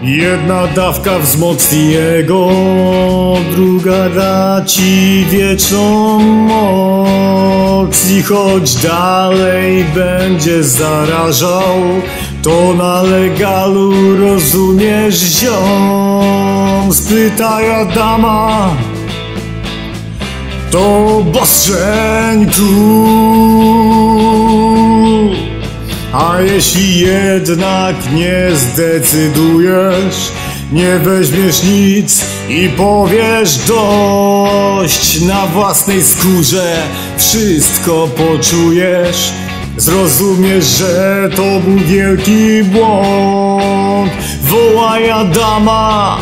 Jedna dawka wzmocni jego, druga da ci wieczną moc. I choć dalej będzie zarażał, to na legalu rozumiesz, ziom. Spytaj Adama, to Bostrzeń król. A jeśli jednak nie zdecydujesz, nie weźmiesz nic i powiesz dość, na własnej skórze wszystko poczujesz, zrozumiesz, że to był wielki błąd. Wołaj Adama,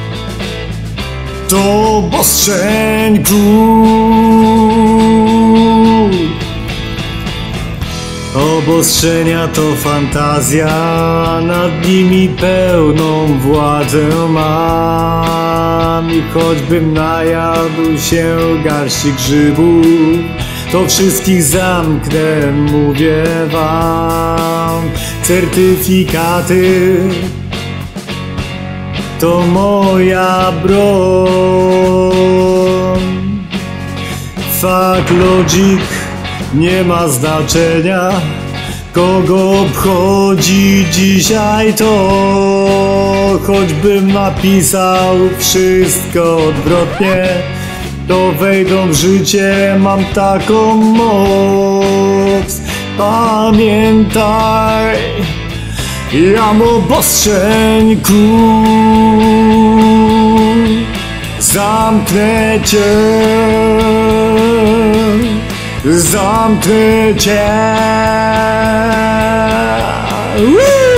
to Bostrzeń król. Obostrzenia to fantazja, nad nimi pełną władzę mam. I choćbym najadł się garści grzybów, to wszystkich zamknę, mówię wam. Certyfikaty to moja broń. Fact, logic nie ma znaczenia, kogo obchodzi dzisiaj to. Choćbym napisał wszystko odwrotnie, to wejdą w życie, mam taką moc. Pamiętaj, jam Bostrzeń król. Zamknę cię, zamknę cię.